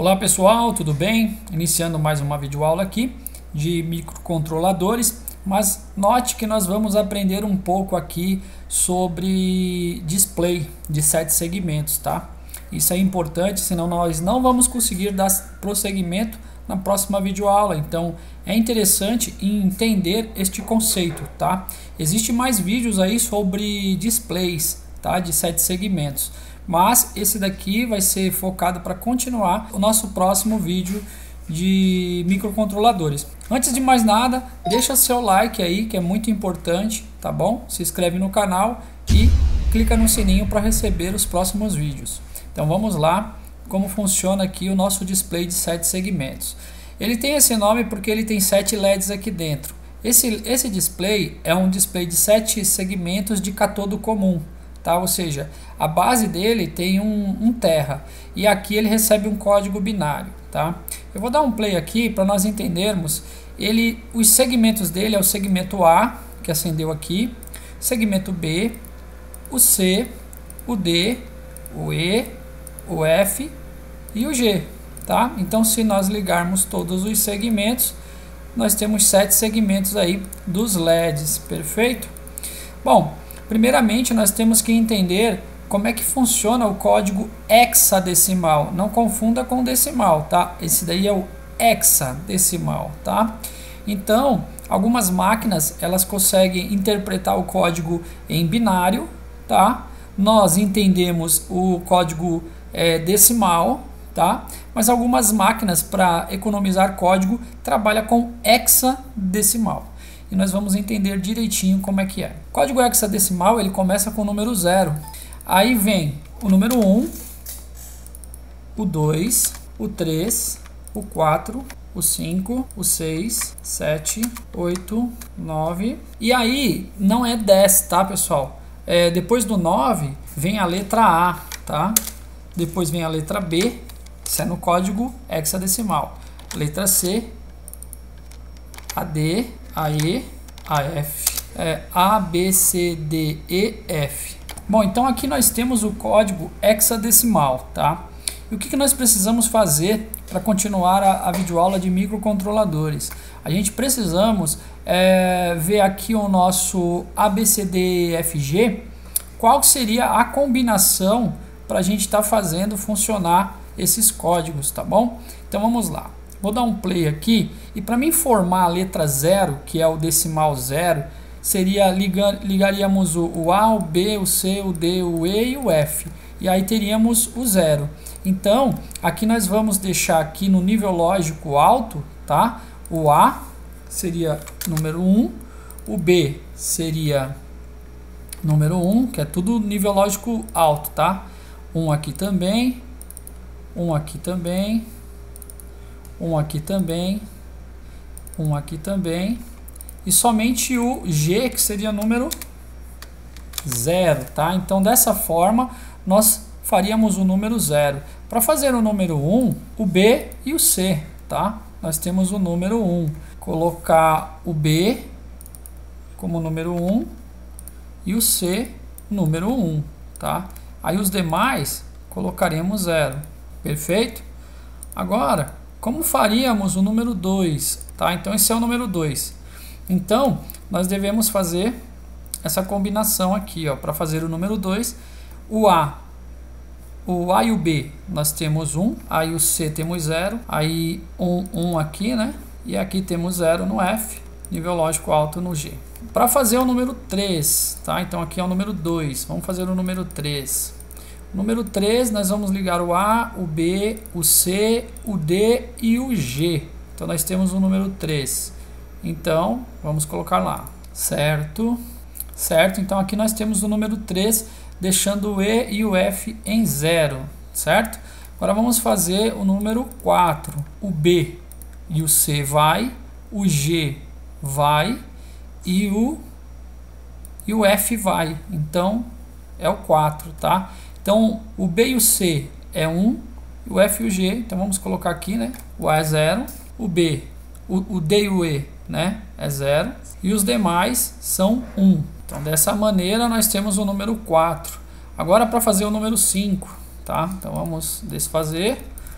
Olá pessoal, tudo bem? Iniciando mais uma videoaula aqui de microcontroladores, mas note que nós vamos aprender um pouco aqui sobre display de 7 segmentos, tá? Isso é importante, senão nós não vamos conseguir dar prosseguimento na próxima videoaula, então é interessante entender este conceito, tá? Existem mais vídeos aí sobre displays, tá? De 7 segmentos. Mas esse daqui vai ser focado para continuar o nosso próximo vídeo de microcontroladores. Antes de mais nada, deixa seu like aí, que é muito importante, tá bom? Se inscreve no canal e clica no sininho para receber os próximos vídeos. Então vamos lá, como funciona aqui o nosso display de 7 segmentos. Ele tem esse nome porque ele tem 7 LEDs aqui dentro. Esse display é um display de 7 segmentos de catodo comum. Tá? Ou seja, a base dele tem um terra e aqui ele recebe um código binário. Tá? Eu vou dar um play aqui para nós entendermos. Os segmentos dele é o segmento A, que acendeu aqui, segmento B, o C, o D, o E, o F e o G. Tá? Então, se nós ligarmos todos os segmentos, nós temos 7 segmentos aí dos LEDs, perfeito? Bom, primeiramente, nós temos que entender como é que funciona o código hexadecimal. Não confunda com decimal, tá? Esse daí é o hexadecimal, tá? Então, algumas máquinas, elas conseguem interpretar o código em binário, tá? Nós entendemos o código decimal, tá? Mas algumas máquinas, para economizar código, trabalham com hexadecimal. E nós vamos entender direitinho como é que é. O código hexadecimal, ele começa com o número 0. Aí vem o número 1, o 2, o 3, o 4, o 5, o 6, 7, 8, 9. E aí não é 10, tá, pessoal? Depois do 9 vem a letra A, tá? Depois vem a letra B, isso é no código hexadecimal. Letra C, a D, a E, a F, A, B, C, D, E, F. Bom, então aqui nós temos o código hexadecimal, tá? E o que nós precisamos fazer para continuar a videoaula de microcontroladores? A gente precisamos ver aqui o nosso A, B, C, D, E, F, G, qual seria a combinação para a gente estar fazendo funcionar esses códigos, tá bom? Então vamos lá. Vou dar um play aqui e para mim formar a letra 0, que é o decimal 0, seria ligaríamos o A, o B, o C, o D, o E e o F. E aí teríamos o 0. Então, aqui nós vamos deixar aqui no nível lógico alto, tá? O A seria número 1, o B seria número 1, que é tudo nível lógico alto, tá? Um aqui também, um aqui também, um aqui também, um aqui também, e somente o G, que seria número 0, tá? Então, dessa forma, nós faríamos o número 0. Para fazer o número 1, o B e o C, tá? Nós temos o número 1. Colocar o B como número 1 e o C número 1, tá? Aí os demais colocaremos 0, perfeito? Agora, como faríamos o número 2? Tá? Então, esse é o número 2. Então, nós devemos fazer essa combinação aqui. Para fazer o número 2, o A e o B, nós temos 1. Aí o C temos 0. Aí 1 aqui, né? E aqui temos 0 no F. Nível lógico alto no G. Para fazer o número 3, tá? Então, aqui é o número 2. Vamos fazer o número 3. Número 3, nós vamos ligar o A, o B, o C, o D e o G. Então, nós temos o número 3. Então, vamos colocar lá. Certo? Certo? Então, aqui nós temos o número 3, deixando o E e o F em 0. Certo? Agora, vamos fazer o número 4. O B e o C vai, o G vai e o F vai. Então, é o 4, tá? Então, o B e o C é 1, o F e o G, então vamos colocar aqui, né? O A é 0, o B, o D e o E, né? É 0, e os demais são 1. Então, dessa maneira, nós temos o número 4. Agora, para fazer o número 5, tá? Então, vamos desfazer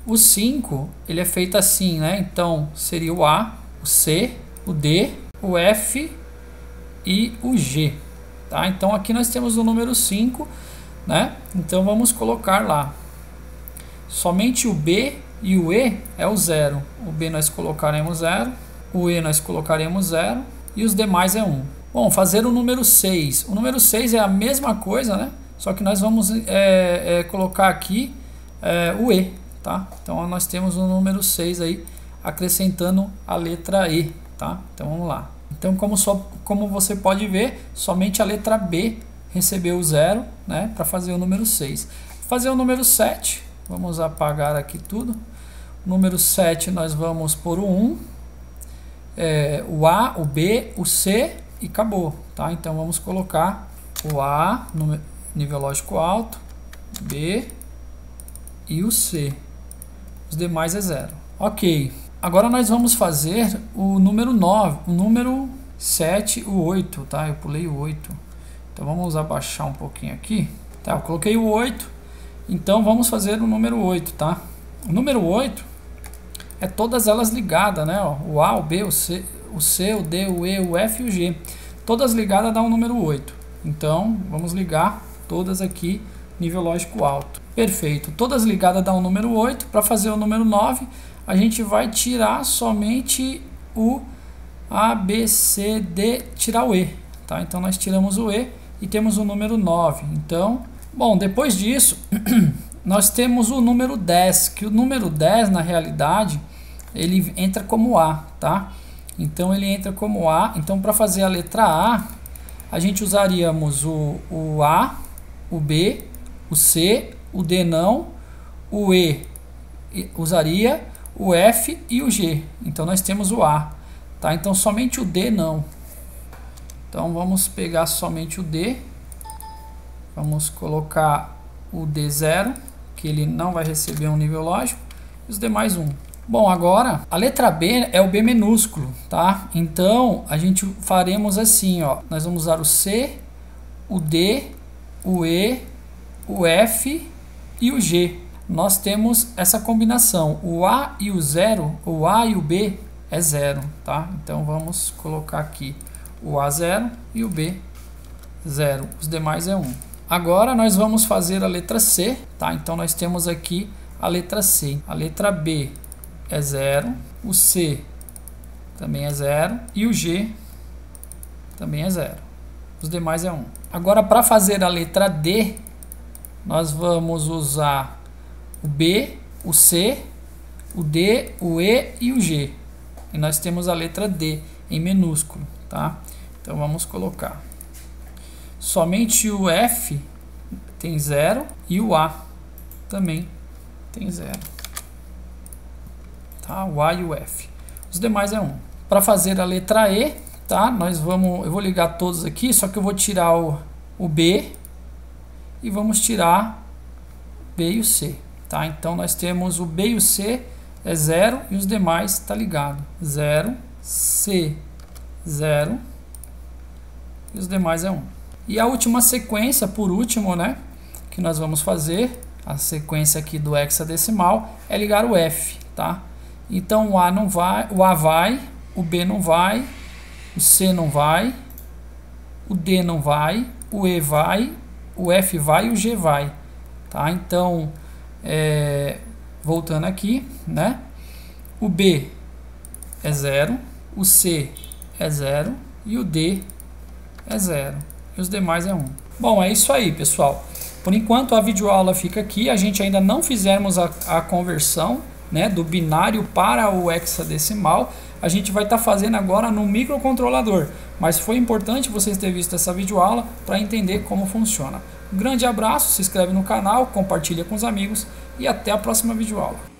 O 5, ele é feito assim, né? Então, seria o A, o C, o D, o F e o G, tá? Então, aqui nós temos o número 5, né? Então, vamos colocar lá. Somente o B e o E é o 0. O B nós colocaremos 0, o E nós colocaremos 0 e os demais é 1. Bom, fazer o número 6. O número 6 é a mesma coisa, né? Só que nós vamos colocar aqui o E, tá? Então nós temos o número 6 aí, acrescentando a letra E, tá? Então vamos lá. Então como você pode ver, somente a letra B recebeu o 0, né? Para fazer o número 6. Fazer o número 7, vamos apagar aqui tudo. O número 7 nós vamos por o 1, o A, o B, o C e acabou, tá? Então vamos colocar o A no nível lógico alto, B e o C. Os demais é 0. Ok. Agora nós vamos fazer o número 9, o número 7, o 8, tá? Eu pulei o 8. Então vamos abaixar um pouquinho aqui. Tá, eu coloquei o 8. Então vamos fazer o número 8, tá? O número 8 é todas elas ligadas, né? Ó, o A, o B, o C, o D, o E, o F e o G. Todas ligadas dá o número 8. Então vamos ligar todas aqui, nível lógico alto. Perfeito. Todas ligadas dá o número 8. Para fazer o número 9, a gente vai tirar somente o A, B, C, D, tirar o E, tá? Então nós tiramos o E e temos o número 9. Então, bom, depois disso, nós temos o número 10, que o número 10, na realidade, ele entra como A, tá? Então ele entra como A. Então para fazer a letra A gente usaríamos o A, o B, o C, o D não, o E usaria, o F e o G. Então nós temos o A, tá? Então somente o D não. Então vamos pegar somente o D, vamos colocar o D0, que ele não vai receber um nível lógico, e os demais 1. Bom, agora a letra B é o B minúsculo, tá? Então a gente faremos assim, ó. Nós vamos usar o C, o D, o E, o F e o G. Nós temos essa combinação, o A e o 0, o A e o B é 0, tá? Então vamos colocar aqui o A0 e o B 0, os demais é 1. Agora nós vamos fazer a letra C, tá? Então nós temos aqui a letra C. A letra B é 0, o C também é 0 e o G também é 0. Os demais é 1. Agora para fazer a letra D, nós vamos usar o B, o C, o D, o E e o G. E nós temos a letra D em minúsculo, tá? Então vamos colocar. Somente o F tem 0 e o A também tem 0. Tá? O A e o F. Os demais é 1. Para fazer a letra E, tá? Eu vou ligar todos aqui, só que eu vou tirar o B e vamos tirar B e o C, tá? Então nós temos o B e o C é 0 e os demais está ligado. 0, C, 0 e os demais é 1. E a última sequência, por último, né, que nós vamos fazer, a sequência aqui do hexadecimal, é ligar o F, tá? Então o A não vai, o A vai, o B não vai, o C não vai, o D não vai, o E vai, o F vai e o G vai, tá? Então, voltando aqui, né? O B é 0, o C é 0 e o D é 0. E os demais é 1. Bom, é isso aí, pessoal. Por enquanto a videoaula fica aqui. A gente ainda não fizemos a conversão, né, do binário para o hexadecimal. A gente vai estar fazendo agora no microcontrolador. Mas foi importante vocês terem visto essa videoaula para entender como funciona. Um grande abraço, se inscreve no canal, compartilha com os amigos e até a próxima videoaula.